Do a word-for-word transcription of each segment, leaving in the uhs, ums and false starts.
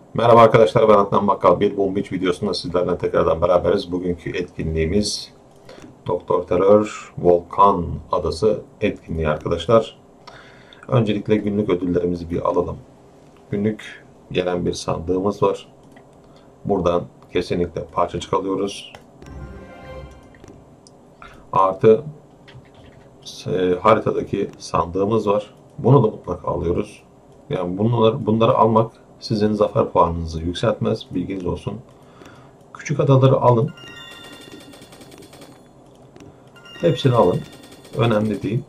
Merhaba arkadaşlar, ben Adnan Bakkal. Bir Boom Beach videosunda sizlerle tekrardan beraberiz. Bugünkü etkinliğimiz Doktor Terör Volkan Adası etkinliği arkadaşlar. Öncelikle günlük ödüllerimizi bir alalım. Günlük gelen bir sandığımız var. Buradan kesinlikle parçacık alıyoruz. Artı e, haritadaki sandığımız var. Bunu da mutlaka alıyoruz. Yani bunları, bunları almak sizin zafer puanınızı yükseltmez. Bilginiz olsun. Küçük adaları alın. Hepsini alın. Önemli değil.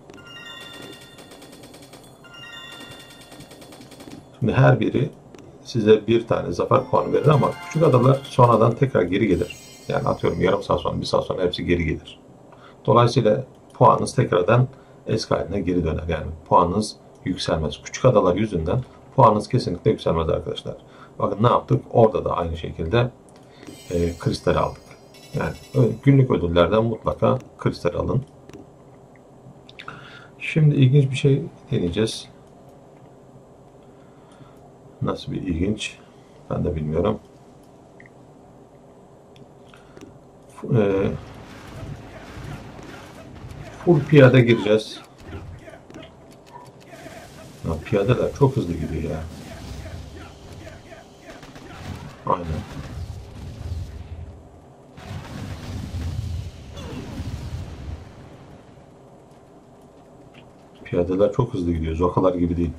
Şimdi her biri size bir tane zafer puanı verir ama küçük adalar sonradan tekrar geri gelir. Yani atıyorum yarım saat sonra, bir saat sonra hepsi geri gelir. Dolayısıyla puanınız tekrardan eski haline geri döner. Yani puanınız yükselmez. Küçük adalar yüzünden puanınız kesinlikle yükselmez arkadaşlar. Bakın ne yaptık? Orada da aynı şekilde e, kristal aldık. Yani günlük ödüllerden mutlaka kristal alın. Şimdi ilginç bir şey deneyeceğiz. Nasıl bir ilginç? Ben de bilmiyorum. E, full piyade gireceğiz. Ya, piyadeler çok hızlı gidiyor ya. Aynen. Piyadeler çok hızlı gidiyor. Zokalar gibi değil.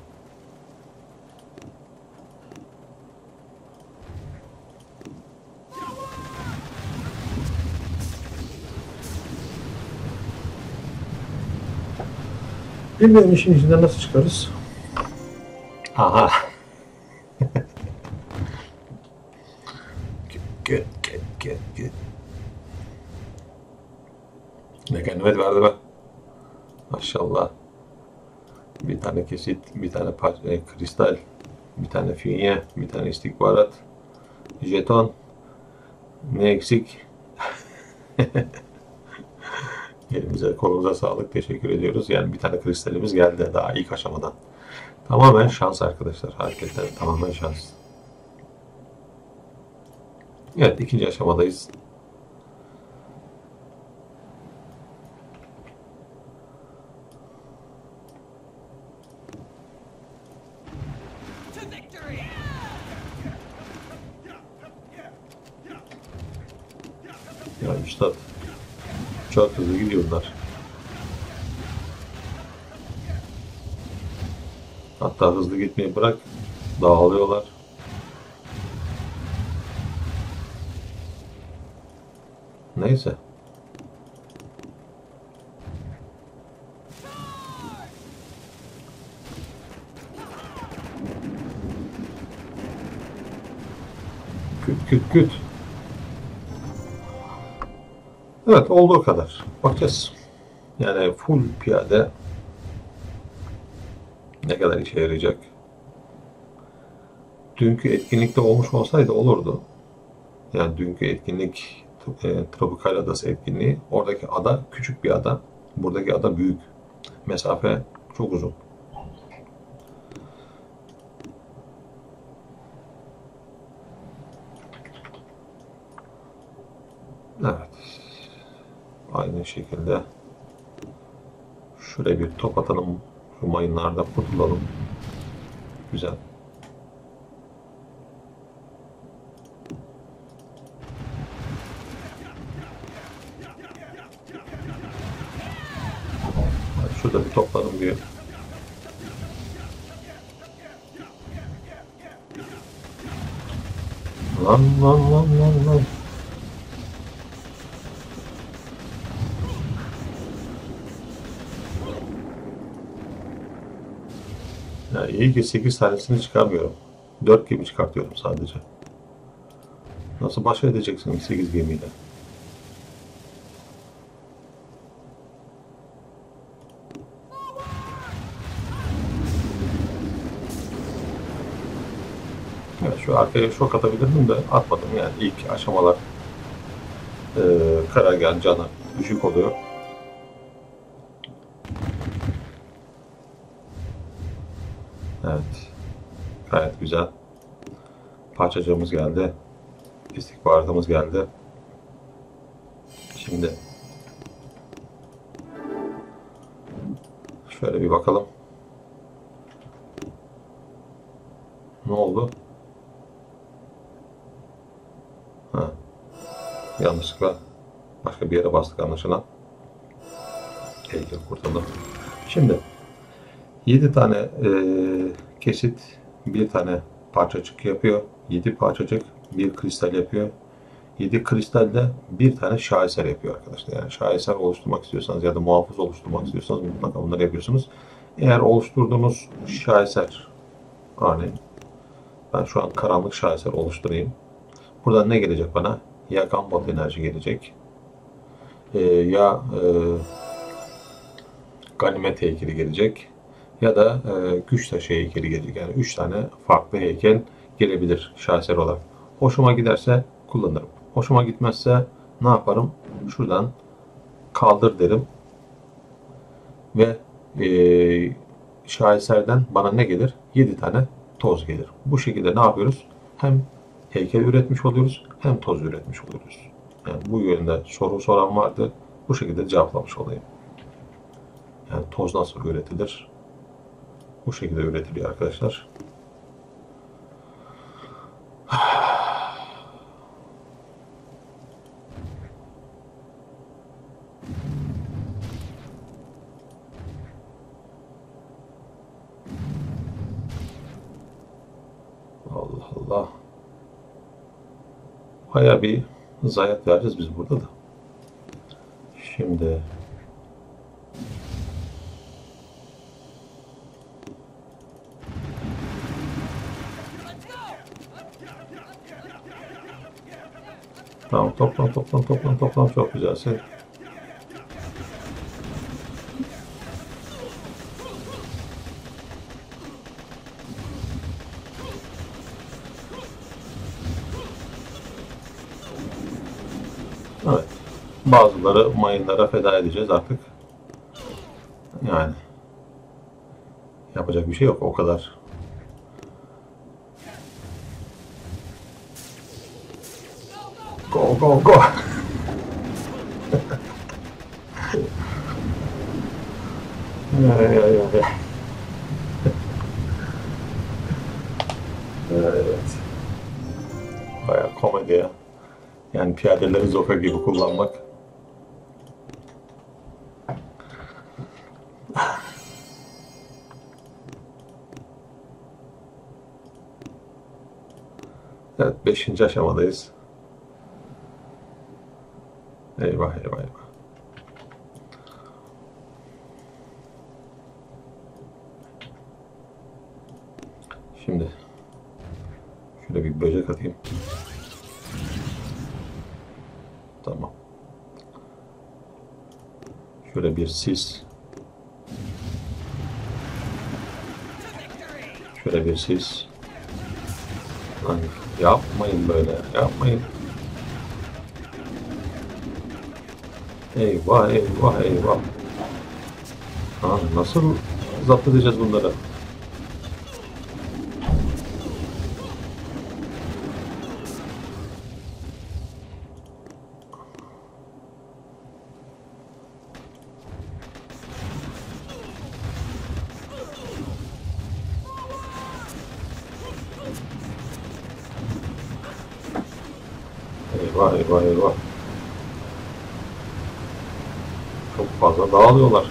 Bilmiyorum işin içinden nasıl çıkarız. Aha. Gel gel gel gel. Ne ganimet verdi be. Maşallah. Bir tane kesit, bir tane e, kristal, bir tane fünye, bir tane istihbarat, jeton. Ne eksik? Elimize kolumuza sağlık. Teşekkür ediyoruz. Yani bir tane kristalimiz geldi daha ilk aşamadan. Tamamen şans arkadaşlar. Hakikaten tamamen şans. Evet, ikinci aşamadayız. Ya üstad, çok hızlı gidiyor bunlar. Hatta hızlı gitmeyi bırak, dağılıyorlar. Neyse. Küt küt küt. Evet, olduğu kadar. Bakacağız. Yani full piyade ne kadar işe yarayacak. Dünkü etkinlikte olmuş olsaydı olurdu. Yani dünkü etkinlik e, Tropikal Adası etkinliği. Oradaki ada küçük bir ada. Buradaki ada büyük. Mesafe çok uzun. Evet. Aynı şekilde şuraya bir top atalım. Şu mayınlarda kurtulalım. Güzel. Şurada bir topladım diyor. Lan lan lan lan lan. Ya iyi ki sekiz tanesini çıkarmıyorum. dört gemi çıkartıyorum sadece. Nasıl baş edeceksin sekiz gemiyle? Evet, şu arkaya şok atabilirdim de atmadım yani ilk aşamalar e, karargahın canı düşük oluyor. Evet, gayet güzel. Parçacığımız geldi. İstihbaratımız geldi. Şimdi şöyle bir bakalım. Ne oldu? Ha, yanlışlıkla başka bir yere bastık anlaşılan. Heykel kurtuldu. Şimdi yedi tane e, kesit bir tane parçacık yapıyor. yedi parçacık bir kristal yapıyor. yedi kristalde bir tane şaheser yapıyor arkadaşlar. Yani şaheser oluşturmak istiyorsanız ya da muhafız oluşturmak istiyorsanız mutlaka bunları yapıyorsunuz. Eğer oluşturduğunuz şaheser, örneğin ben şu an karanlık şaheser oluşturayım. Buradan ne gelecek bana? Ya gambat enerji gelecek. Ee, ya e, ganimet heykeli gelecek. Ya da e, güç taşı heykeli gelecek. Yani üç tane farklı heykel gelebilir şaheser olarak. Hoşuma giderse kullanırım. Hoşuma gitmezse ne yaparım? Şuradan kaldır derim. Ve e, şaheserden bana ne gelir? yedi tane toz gelir. Bu şekilde ne yapıyoruz? Hem heykel üretmiş oluyoruz hem toz üretmiş oluyoruz. Yani bu yönde soru soran vardı. Bu şekilde cevaplamış olayım. Yani toz nasıl üretilir? Bu şekilde üretiliyor arkadaşlar. Allah Allah. Bayağı bir zayiat vereceğiz biz burada da. Şimdi tamam, toplam toplam toplam toplam çok güzelsin. Evet. Bazıları mayınlara feda edeceğiz artık. Yani yapacak bir şey yok o kadar. Go go go. Ay, ay, ay. Evet. Bayağı komedi ya. Yani piyadeleri zoka gibi kullanmak. Evet, beşinci aşamadayız. Eyvah eyvah eyvah. Şimdi şöyle bir böcek atayım. Tamam. Şöyle bir sis. Şöyle bir sis. Lan yapmayın böyle. Yapmayın. Eyvah eyvah eyvah. Ha, nasıl zapt edeceğiz bunları? Eyvah eyvah eyvah. Çok fazla dağılıyorlar.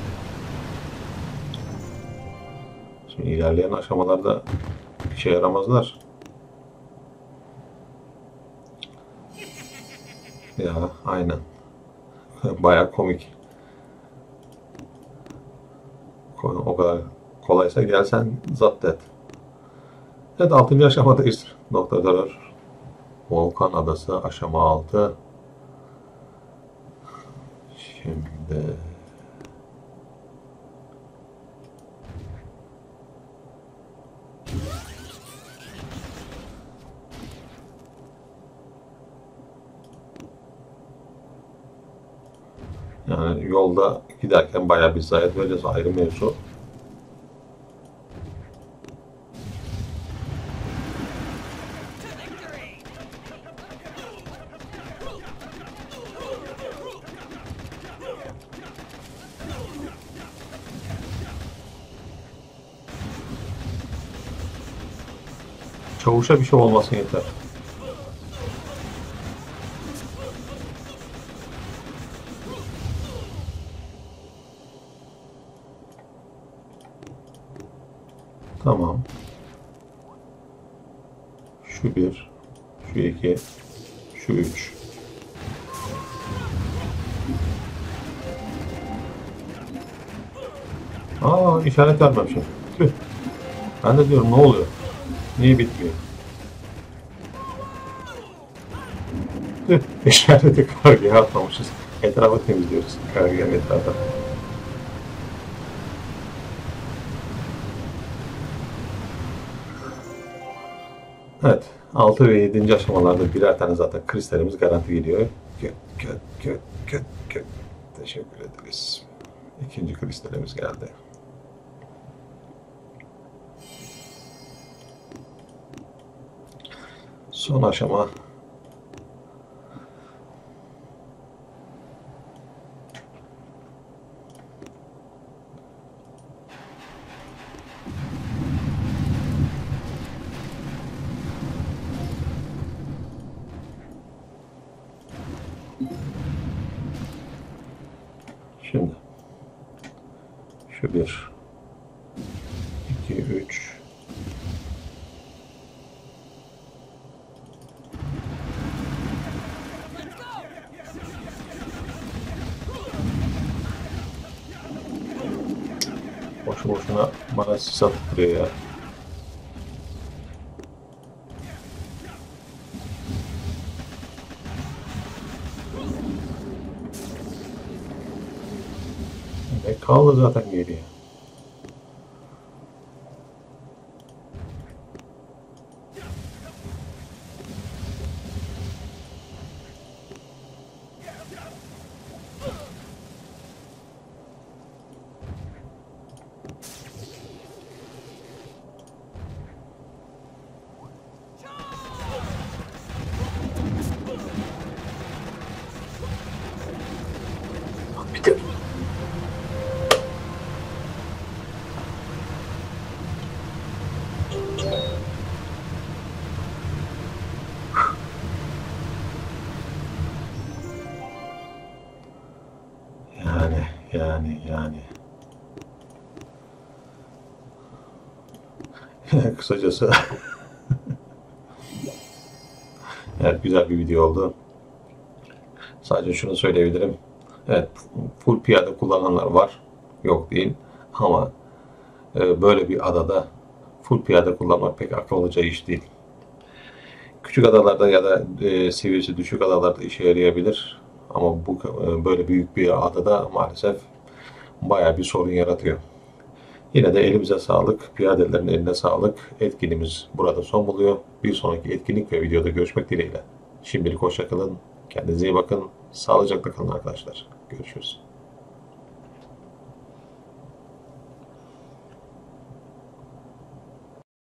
Şimdi ilerleyen aşamalarda işe yaramazlar. Ya aynen. Bayağı komik. O kadar kolaysa gelsen zapt et. Evet, altıncı aşamadayız. Doktor Terör. Volkan Adası aşama altı. Şimdi yani yolda giderken bayağı bir zayiat vereceğiz, ayrı mevzu. çavuşa bir şey olmasın yeter. Tamam. Şu bir, şu iki, şu üç. Aa, işaret vermemişim. Tüh. Ben de diyorum ne oluyor? Niye bitmiyor? Tüh. İşareti kargıya atmamışız. Etrafı temizliyoruz. Kargıya etrafı. Evet. altı ve yedinci aşamalarda birer tane zaten kristalimiz garanti geliyor. Göt, göt, göt, göt, göt. Teşekkür ederiz. İkinci kristalimiz geldi. Son aşama. Şimdi şu bir, iki, üç. Boşu boşuna bana sis atıp duruyor ya. E, kaldı zaten geriye. Bitir. Yani, yani, yani. Kısacası evet, güzel bir video oldu. Sadece şunu söyleyebilirim. Evet, full piyade kullananlar var. Yok değil. Ama e, böyle bir adada full piyade kullanmak pek akıllıca iş değil. Küçük adalarda ya da e, seviyesi düşük adalarda işe yarayabilir. Ama bu e, böyle büyük bir adada maalesef bayağı bir sorun yaratıyor. Yine de elimize sağlık, piyadelerin eline sağlık. Etkinliğimiz burada son buluyor. Bir sonraki etkinlik ve videoda görüşmek dileğiyle. Şimdilik hoşça kalın. Kendinize iyi bakın. Sağlıcakla kalın arkadaşlar. Görüşürüz.